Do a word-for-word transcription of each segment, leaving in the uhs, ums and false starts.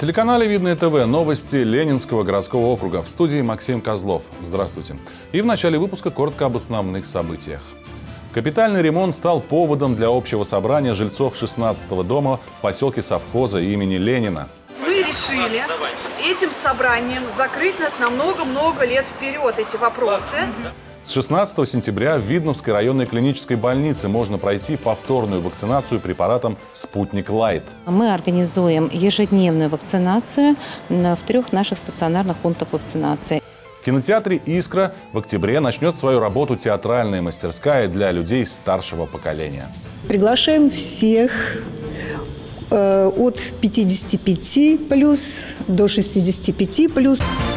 На телеканале Видное ТВ новости Ленинского городского округа. В студии Максим Козлов. Здравствуйте. И в начале выпуска коротко об основных событиях. Капитальный ремонт стал поводом для общего собрания жильцов шестнадцатого дома в поселке Совхоза имени Ленина. Мы решили этим собранием закрыть нас на много-много лет вперед, эти вопросы. С шестнадцатого сентября в Видновской районной клинической больнице можно пройти повторную вакцинацию препаратом «Спутник Лайт». Мы организуем ежедневную вакцинацию в трех наших стационарных пунктах вакцинации. В кинотеатре «Искра» в октябре начнет свою работу театральная мастерская для людей старшего поколения. Приглашаем всех э, от пятидесяти пяти плюс до шестидесяти пяти плюс.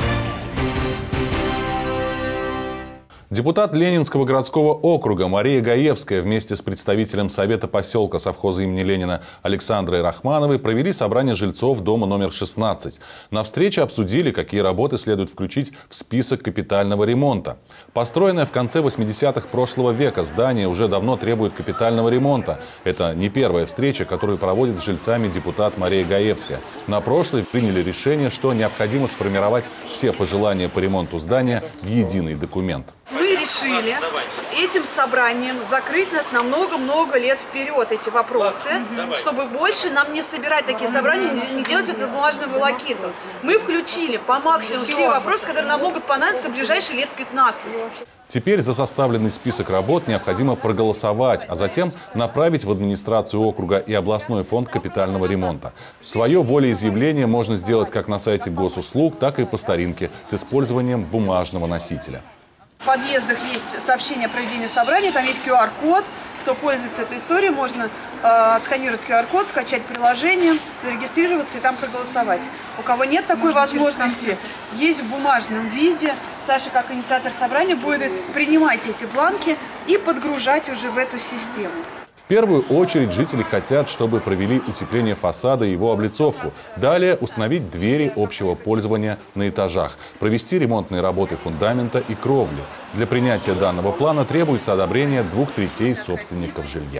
Депутат Ленинского городского округа Мария Гаевская вместе с представителем Совета поселка совхоза имени Ленина Александрой Рахмановой провели собрание жильцов дома номер шестнадцать. На встрече обсудили, какие работы следует включить в список капитального ремонта. Построенное в конце восьмидесятых прошлого века здание уже давно требует капитального ремонта. Это не первая встреча, которую проводит с жильцами депутат Мария Гаевская. На прошлой приняли решение, что необходимо сформировать все пожелания по ремонту здания в единый документ. Мы решили этим собранием закрыть нас на много-много лет вперед, эти вопросы, чтобы больше нам не собирать такие собрания, не делать эту бумажную волокиту. Мы включили по максимуму все вопросы, которые нам могут понадобиться в ближайшие лет пятнадцать. Теперь за составленный список работ необходимо проголосовать, а затем направить в администрацию округа и областной фонд капитального ремонта. Свое волеизъявление можно сделать как на сайте госуслуг, так и по старинке с использованием бумажного носителя. В подъездах есть сообщение о проведении собрания, там есть ку ар код. Кто пользуется этой историей, можно э, отсканировать ку ар код, скачать приложение, зарегистрироваться и там проголосовать. У кого нет такой можно возможности, есть в бумажном виде. Саша, как инициатор собрания, будет принимать эти бланки и подгружать уже в эту систему. В первую очередь жители хотят, чтобы провели утепление фасада и его облицовку. Далее установить двери общего пользования на этажах. Провести ремонтные работы фундамента и кровли. Для принятия данного плана требуется одобрение двух третей собственников жилья.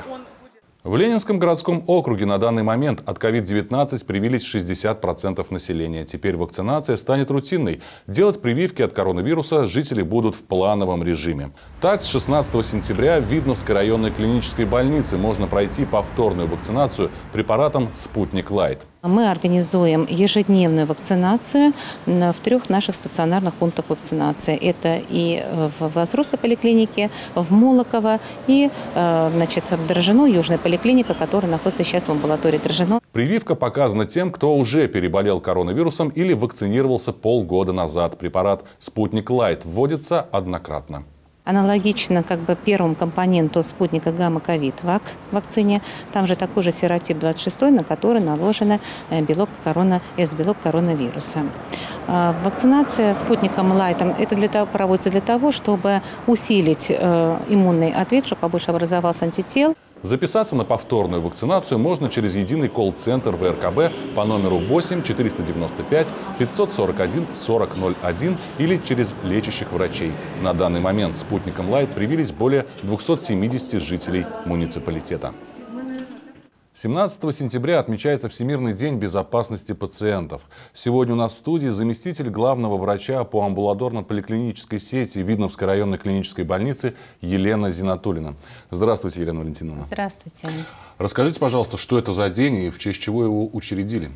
В Ленинском городском округе на данный момент от ковид девятнадцать привились шестьдесят процентов населения. Теперь вакцинация станет рутинной. Делать прививки от коронавируса жители будут в плановом режиме. Так, с шестнадцатого сентября в Видновской районной клинической больнице можно пройти повторную вакцинацию препаратом «Спутник Лайт». Мы организуем ежедневную вакцинацию в трех наших стационарных пунктах вакцинации. Это и в взрослой поликлинике, в Молоково и значит, в Дрожжино, южная поликлиника, которая находится сейчас в амбулатории Дрожжино. Прививка показана тем, кто уже переболел коронавирусом или вакцинировался полгода назад. Препарат «Спутник Лайт» вводится однократно. Аналогично как бы первому компоненту спутника гамма-ковид вак вакцине, там же такой же серотип двадцать шесть, на который наложен белок корона, С-белок коронавируса. Вакцинация спутником Лайтом это для того, проводится для того, чтобы усилить иммунный ответ, чтобы побольше образовался антител. Записаться на повторную вакцинацию можно через единый колл-центр вэ эр ка бэ по номеру восемь четыреста девяносто пять пятьсот сорок один сорок ноль один или через лечащих врачей. На данный момент спутником Лайт привились более двухсот семидесяти жителей муниципалитета. семнадцатого сентября отмечается Всемирный день безопасности пациентов. Сегодня у нас в студии заместитель главного врача по амбулаторно-поликлинической сети Видновской районной клинической больницы Елена Зинатуллина. Здравствуйте, Елена Валентиновна. Здравствуйте. Расскажите, пожалуйста, что это за день и в честь чего его учредили?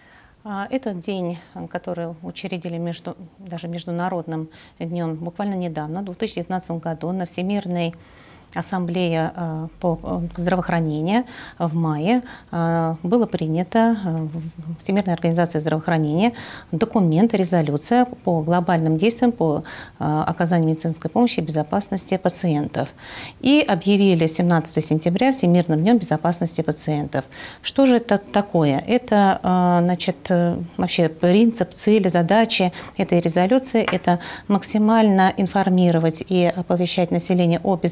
Этот день, который учредили между, даже международным днем буквально недавно, в две тысячи девятнадцатом году, на Всемирной Ассамблея по здравоохранению в мае было принято Всемирной организацией здравоохранения документ, резолюция по глобальным действиям по оказанию медицинской помощи и безопасности пациентов. И объявили семнадцатого сентября Всемирным днем безопасности пациентов. Что же это такое? Это значит, вообще принцип, цели, задачи этой резолюции – это максимально информировать и оповещать население о безопасности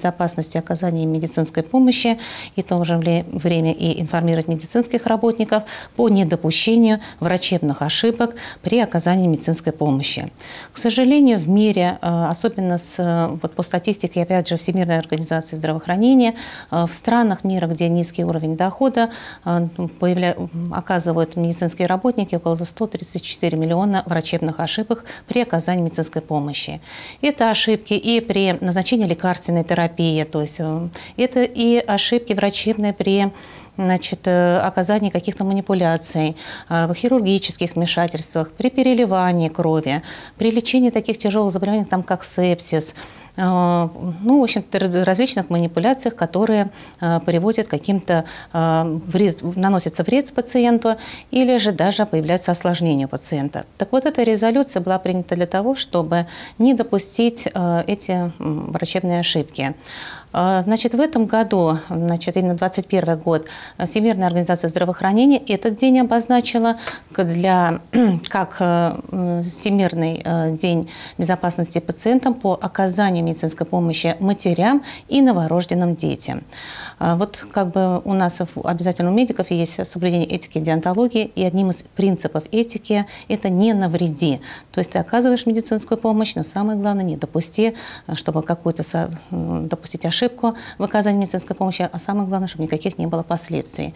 безопасности оказания медицинской помощи и в то же время и информировать медицинских работников по недопущению врачебных ошибок при оказании медицинской помощи. К сожалению, в мире, особенно с, вот по статистике, опять же, Всемирной организации здравоохранения, в странах мира, где низкий уровень дохода, появля... оказывают медицинские работники около ста тридцати четырёх миллионов врачебных ошибок при оказании медицинской помощи. Это ошибки и при назначении лекарственной терапии, то есть это и ошибки врачебные при значит, оказании каких-то манипуляций, в хирургических вмешательствах, при переливании крови, при лечении таких тяжелых заболеваний, там, как сепсис, ну, в общем-то, различных манипуляциях, которые приводят к каким-то вред, наносится вред пациенту или же даже появляются осложнения у пациента. Так вот, эта резолюция была принята для того, чтобы не допустить эти врачебные ошибки. Значит, в этом году, значит, именно двадцать первый год, Всемирная организация здравоохранения этот день обозначила для, как Всемирный день безопасности пациентам по оказанию медицинской помощи матерям и новорожденным детям. Вот как бы у нас обязательно у медиков есть соблюдение этики и диантологии, и одним из принципов этики – это не навреди. То есть ты оказываешь медицинскую помощь, но самое главное – не допусти, чтобы какую-то допустить ошибку в оказании медицинской помощи, а самое главное, чтобы никаких не было последствий.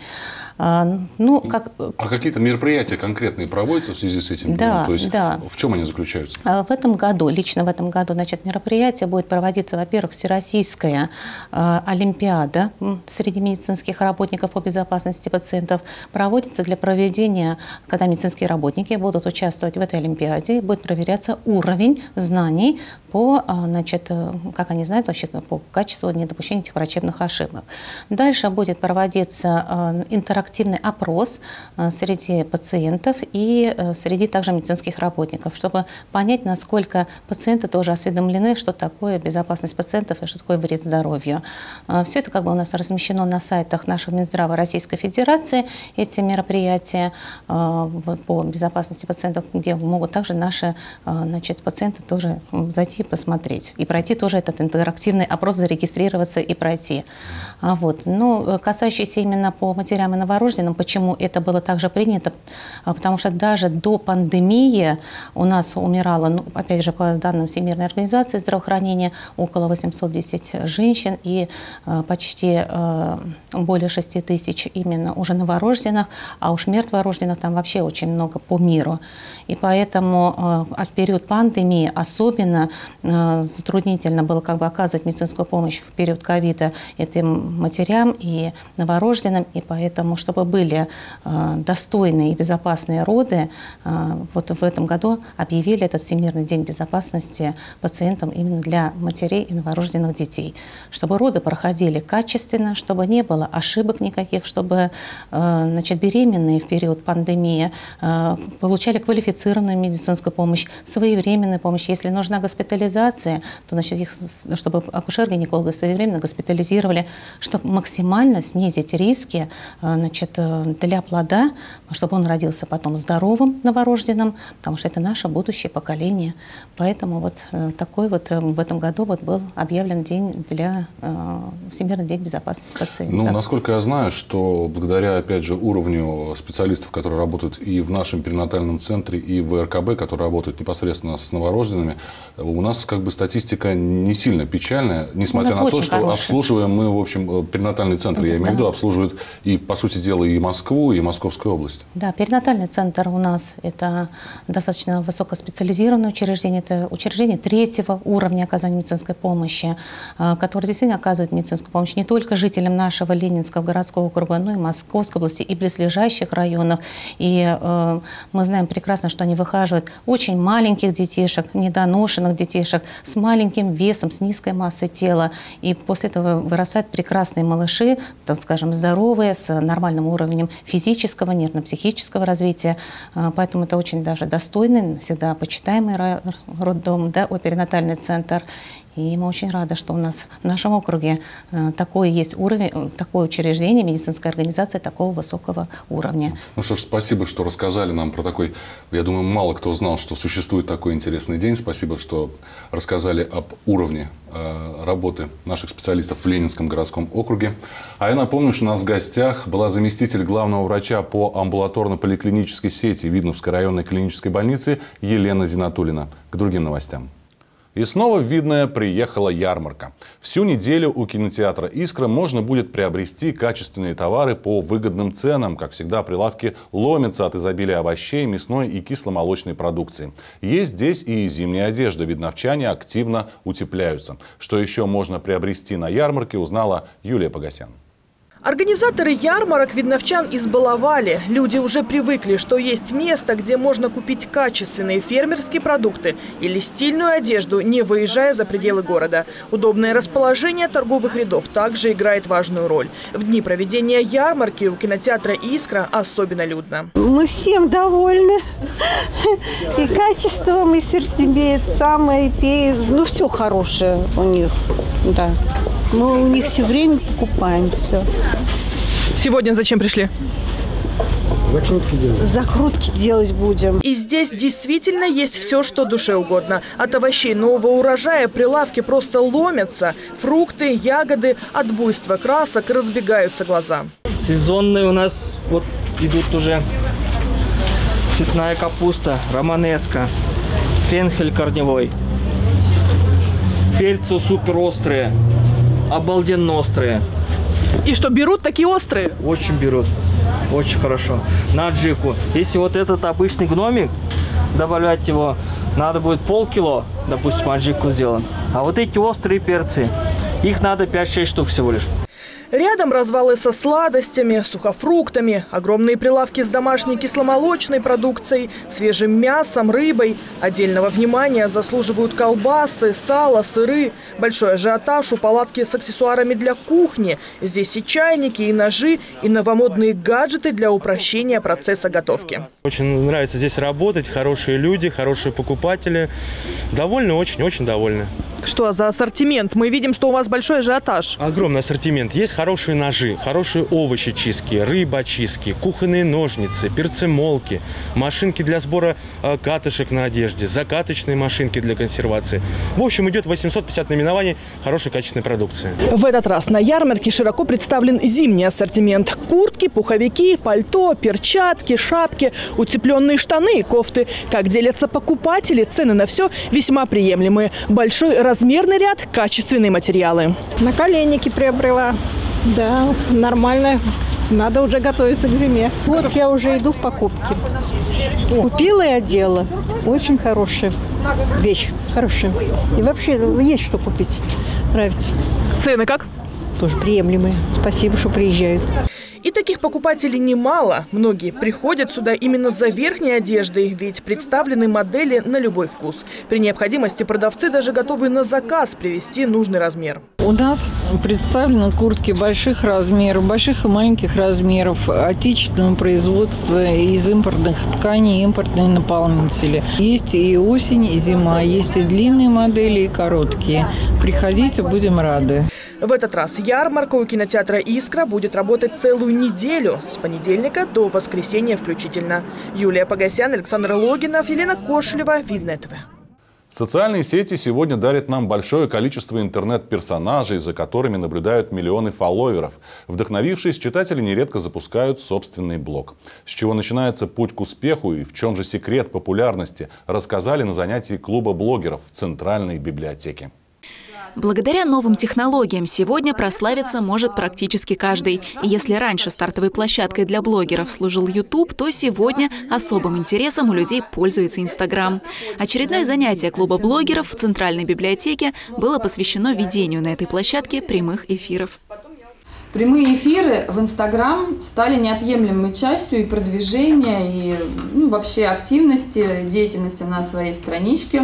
Ну, как... А какие-то мероприятия конкретные проводятся в связи с этим? Да, То есть да. В чем они заключаются? В этом году, лично в этом году, значит, мероприятие будет проводиться, во-первых, Всероссийская э, Олимпиада среди медицинских работников по безопасности пациентов. Проводится для проведения, когда медицинские работники будут участвовать в этой Олимпиаде, будет проверяться уровень знаний по, значит, как они знают вообще по качеству недопущения этих врачебных ошибок. Дальше будет проводиться интерактивный опрос среди пациентов и среди также медицинских работников, чтобы понять, насколько пациенты тоже осведомлены, что такое безопасность пациентов и что такое вред здоровью. Все это как бы у нас размещено на сайтах нашего Минздрава Российской Федерации, эти мероприятия по безопасности пациентов, где могут также наши, значит, пациенты тоже зайти и посмотреть. И пройти тоже этот интерактивный опрос, зарегистрироваться и пройти. Вот. Ну, касающийся именно по матерям и новорожденным, почему это было также принято? Потому что даже до пандемии у нас умирало, ну, опять же, по данным Всемирной организации здравоохранения, около восьмисот десяти женщин и э, почти э, более шести тысяч именно уже новорожденных, а уж мертворожденных там вообще очень много по миру. И поэтому э, в период пандемии особенно э, затруднительно было как бы оказывать медицинскую помощь в период ковида этим матерям и новорожденным, и поэтому, чтобы были э, достойные и безопасные роды, э, вот в этом году объявили этот Всемирный день безопасности пациентам именно для матерей и новорожденных детей, чтобы роды проходили качественно, чтобы не было ошибок никаких, чтобы э, значит, беременные в период пандемии э, получали квалифицированную медицинскую помощь, своевременную помощь. Если нужна госпитализация, то значит, их, чтобы акушер-гинекологи своевременно госпитализировали, чтобы максимально снизить риски э, значит, для плода, чтобы он родился потом здоровым новорожденным, потому что это наше будущее поколение. Поэтому вот э, такой вот э, в этом году вот был объявлен день для э, Всемирный день безопасности пациентов. Ну, насколько я знаю, что благодаря, опять же, уровню специалистов, которые работают и в нашем перинатальном центре, и в эр ка бэ, которые работают непосредственно с новорожденными, у нас как бы статистика не сильно печальная, несмотря на то, что хорошая. Обслуживаем мы, в общем, перинатальный центр, да, я имею в виду, обслуживают и, по сути дела, и Москву, и Московскую область. Да, перинатальный центр у нас это достаточно высокоспециализированное учреждение, это учреждение третьего уровня оказания медицинской помощи, которое действительно оказывает медицинскую помощь не только жителям нашего Ленинского городского округа, но и Московской области, и близлежащих районов. И э, мы знаем прекрасно, что они выхаживают очень маленьких детишек, недоношенных детишек, с маленьким весом, с низкой массой тела. И после этого вырастают прекрасные малыши, так скажем, здоровые, с нормальным уровнем физического, нервно-психического развития. Поэтому это очень даже достойный, всегда почитаемый роддом, да, перинатальный центр. И мы очень рады, что у нас в нашем округе такой есть уровень, такое учреждение, медицинская организация такого высокого уровня. Ну что ж, спасибо, что рассказали нам про такой, я думаю, мало кто знал, что существует такой интересный день. Спасибо, что рассказали об уровне э, работы наших специалистов в Ленинском городском округе. А я напомню, что у нас в гостях была заместитель главного врача по амбулаторно-поликлинической сети Видновской районной клинической больницы Елена Зинатуллина. К другим новостям. И снова в Видное приехала ярмарка. Всю неделю у кинотеатра «Искра» можно будет приобрести качественные товары по выгодным ценам. Как всегда, прилавки ломятся от изобилия овощей, мясной и кисломолочной продукции. Есть здесь и зимняя одежда. Видновчане активно утепляются. Что еще можно приобрести на ярмарке, узнала Юлия Погосян. Организаторы ярмарок видновчан избаловали. Люди уже привыкли, что есть место, где можно купить качественные фермерские продукты или стильную одежду, не выезжая за пределы города. Удобное расположение торговых рядов также играет важную роль. В дни проведения ярмарки у кинотеатра «Искра» особенно людно. Мы всем довольны. И качеством, и ассортимент, самое, ну все хорошее у них, да. Мы у них все время покупаем все. Сегодня зачем пришли? Закрутки делать. Закрутки делать будем. И здесь действительно есть все, что душе угодно. От овощей нового урожая прилавки просто ломятся. Фрукты, ягоды, от буйства красок разбегаются глаза. Сезонные у нас вот идут уже цветная капуста, романеска, фенхель корневой. Перцы супер острые. Обалденно острые. И что, берут такие острые? Очень берут. Очень хорошо. На аджику. Если вот этот обычный гномик, добавлять его, надо будет полкило, допустим, аджику сделан. А вот эти острые перцы, их надо пять-шесть штук всего лишь. Рядом развалы со сладостями, сухофруктами, огромные прилавки с домашней кисломолочной продукцией, свежим мясом, рыбой. Отдельного внимания заслуживают колбасы, сало, сыры. Большой ажиотаж у палатки с аксессуарами для кухни. Здесь и чайники, и ножи, и новомодные гаджеты для упрощения процесса готовки. Очень нравится здесь работать, хорошие люди, хорошие покупатели. Довольны, очень-очень довольны. Что за ассортимент? Мы видим, что у вас большой ажиотаж. Огромный ассортимент. Есть хорошие ножи, хорошие овощи чистки, рыба чистки, кухонные ножницы, перцемолки, машинки для сбора э, катышек на одежде, закаточные машинки для консервации. В общем, идет восемьсот пятьдесят наименований хорошей качественной продукции. В этот раз на ярмарке широко представлен зимний ассортимент. Куртки, пуховики, пальто, перчатки, шапки, утепленные штаны и кофты. Как делятся покупатели, цены на все весьма приемлемые. Большой размерный ряд, качественные материалы. Наколенники приобрела. Да, нормально. Надо уже готовиться к зиме. Вот я уже иду в покупки. Купила и одела. Очень хорошая вещь. Хорошая. И вообще есть что купить. Нравится. Цены как? Тоже приемлемые. Спасибо, что приезжают. И таких покупателей немало. Многие приходят сюда именно за верхней одеждой, ведь представлены модели на любой вкус. При необходимости продавцы даже готовы на заказ привезти нужный размер. У нас представлены куртки больших размеров, больших и маленьких размеров, отечественного производства, из импортных тканей, импортные наполнители. Есть и осень, и зима, есть и длинные модели, и короткие. Приходите, будем рады. В этот раз ярмарка у кинотеатра «Искра» будет работать целую неделю, с понедельника до воскресенья включительно. Юлия Погосян, Александр Логинов, Елена Кошелева, Видное ТВ. Социальные сети сегодня дарят нам большое количество интернет-персонажей, за которыми наблюдают миллионы фолловеров. Вдохновившись, читатели нередко запускают собственный блог. С чего начинается путь к успеху и в чем же секрет популярности, рассказали на занятии клуба блогеров в Центральной библиотеке. Благодаря новым технологиям сегодня прославиться может практически каждый. И если раньше стартовой площадкой для блогеров служил YouTube, то сегодня особым интересом у людей пользуется Instagram. Очередное занятие клуба блогеров в Центральной библиотеке было посвящено ведению на этой площадке прямых эфиров. Прямые эфиры в Инстаграм стали неотъемлемой частью и продвижения, и ну, вообще активности, деятельности на своей страничке.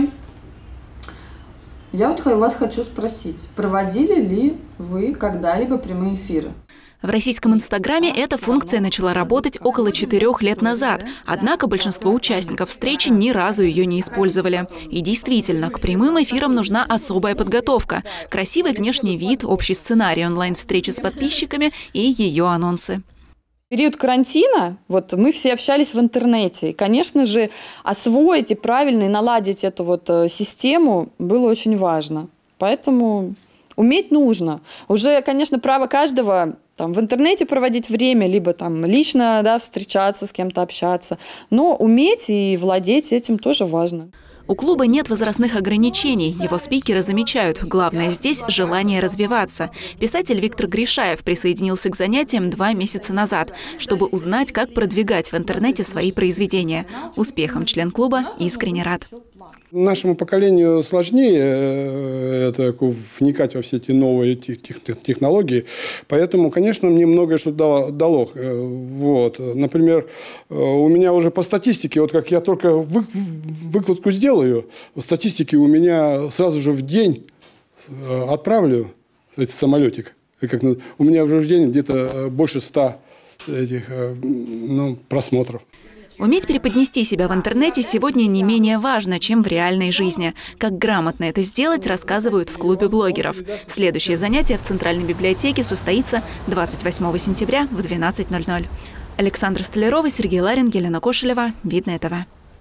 Я вот вас хочу спросить, проводили ли вы когда-либо прямые эфиры? В российском Инстаграме эта функция начала работать около четырех лет назад, однако большинство участников встречи ни разу ее не использовали. И действительно, к прямым эфирам нужна особая подготовка, красивый внешний вид, общий сценарий онлайн-встречи с подписчиками и ее анонсы. В период карантина вот, мы все общались в интернете. И, конечно же, освоить и правильно и наладить эту вот систему было очень важно. Поэтому уметь нужно. Уже, конечно, право каждого там, в интернете проводить время, либо там лично, да, встречаться с кем-то, общаться. Но уметь и владеть этим тоже важно. У клуба нет возрастных ограничений. Его спикеры замечают, главное здесь – желание развиваться. Писатель Виктор Гришаев присоединился к занятиям два месяца назад, чтобы узнать, как продвигать в интернете свои произведения. Успехом член клуба искренне рад. Нашему поколению сложнее это, вникать во все эти новые технологии, поэтому, конечно, мне многое что дало. дало. Вот. Например, у меня уже по статистике, вот как я только вы, выкладку сделаю, в статистике у меня сразу же в день отправлю этот самолетик. Как, у меня уже в день где-то больше ста этих, ну, просмотров. Уметь преподнести себя в интернете сегодня не менее важно, чем в реальной жизни. Как грамотно это сделать, рассказывают в клубе блогеров. Следующее занятие в Центральной библиотеке состоится двадцать восьмого сентября в двенадцать ноль ноль. Александра Столярова, Сергей Ларин, Елена Кошелева. Видное ТВ.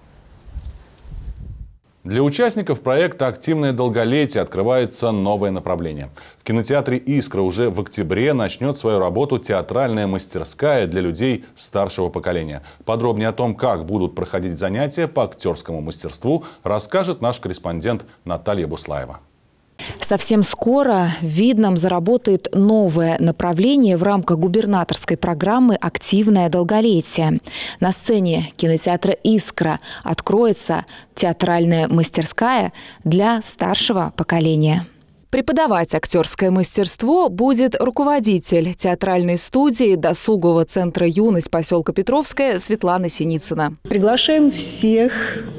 Для участников проекта «Активное долголетие» открывается новое направление. В кинотеатре «Искра» уже в октябре начнет свою работу театральная мастерская для людей старшего поколения. Подробнее о том, как будут проходить занятия по актерскому мастерству, расскажет наш корреспондент Наталья Буслаева. Совсем скоро в Видном заработает новое направление в рамках губернаторской программы «Активное долголетие». На сцене кинотеатра «Искра» откроется театральная мастерская для старшего поколения. Преподавать актерское мастерство будет руководитель театральной студии досугового центра «Юность» поселка Петровская Светлана Синицына. Приглашаем всех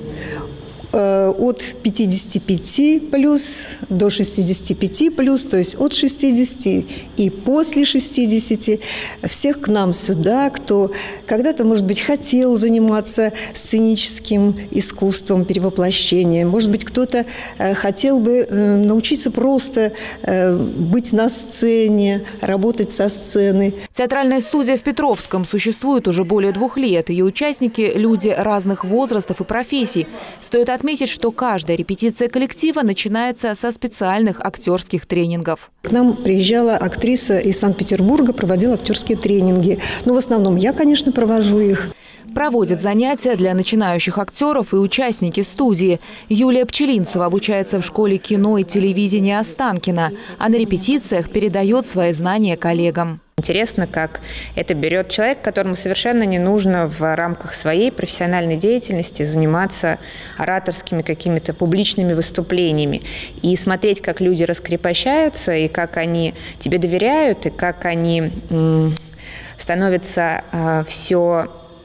от пятидесяти пяти плюс до шестидесяти пяти плюс, то есть от шестидесяти и после шестидесяти, всех к нам сюда, кто когда-то, может быть, хотел заниматься сценическим искусством перевоплощения, может быть, кто-то хотел бы научиться просто быть на сцене, работать со сцены. Театральная студия в Петровском существует уже более двух лет. Ее участники – люди разных возрастов и профессий. Стоит отметить, что каждая репетиция коллектива начинается со специальных актерских тренингов. К нам приезжала актриса из Санкт-Петербурга, проводила актерские тренинги. Но в основном я, конечно, провожу их. Проводят занятия для начинающих актеров и участники студии. Юлия Пчелинцева обучается в школе кино и телевидения Останкино, а на репетициях передает свои знания коллегам. Интересно, как это берет человек, которому совершенно не нужно в рамках своей профессиональной деятельности заниматься ораторскими какими-то публичными выступлениями. И смотреть, как люди раскрепощаются, и как они тебе доверяют, и как они м, становятся э, все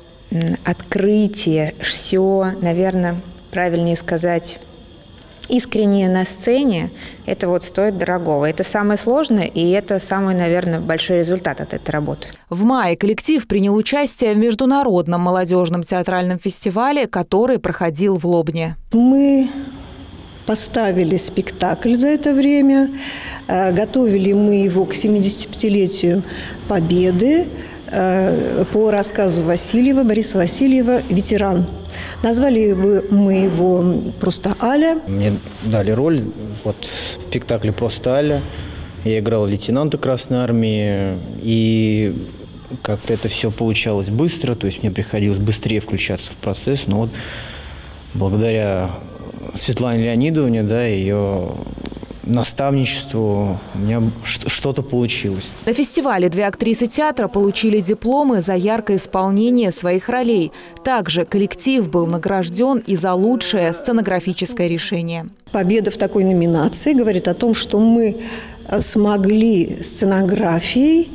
открытие, все, наверное, правильнее сказать, искреннее на сцене, это вот стоит дорогого. Это самое сложное, и это самый, наверное, большой результат от этой работы. В мае коллектив принял участие в международном молодежном театральном фестивале, который проходил в Лобне. Мы поставили спектакль за это время, готовили мы его к семидесятипятилетию Победы по рассказу Васильева, Бориса Васильева «Ветеран». Назвали мы его просто Аля. Мне дали роль вот, в спектакле «Просто Аля». Я играл лейтенанта Красной Армии, и как-то это все получалось быстро, то есть мне приходилось быстрее включаться в процесс, но вот благодаря Светлане Леонидовне, да, ее наставничеству у меня что-то получилось. На фестивале две актрисы театра получили дипломы за яркое исполнение своих ролей. Также коллектив был награжден и за лучшее сценографическое решение. Победа в такой номинации говорит о том, что мы смогли сценографией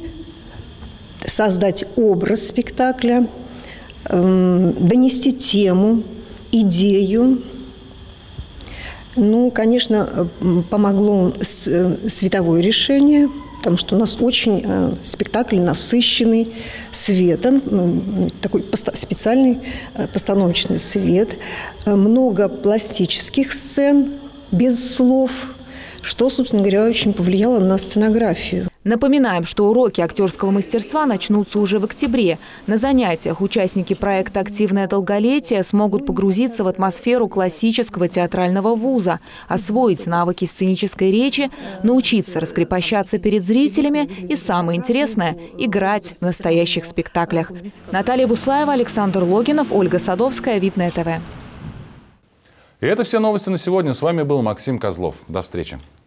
создать образ спектакля, донести тему, идею. Ну, конечно, помогло световое решение, потому что у нас очень э, спектакль насыщенный светом, ну, такой поста- специальный э, постановочный свет, э, много пластических сцен без слов, что, собственно говоря, очень повлияло на сценографию. Напоминаем, что уроки актерского мастерства начнутся уже в октябре. На занятиях участники проекта «Активное долголетие» смогут погрузиться в атмосферу классического театрального вуза, освоить навыки сценической речи, научиться раскрепощаться перед зрителями и, самое интересное, играть в настоящих спектаклях. Наталья Буслаева, Александр Логинов, Ольга Садовская, Видное ТВ. И это все новости на сегодня. С вами был Максим Козлов. До встречи.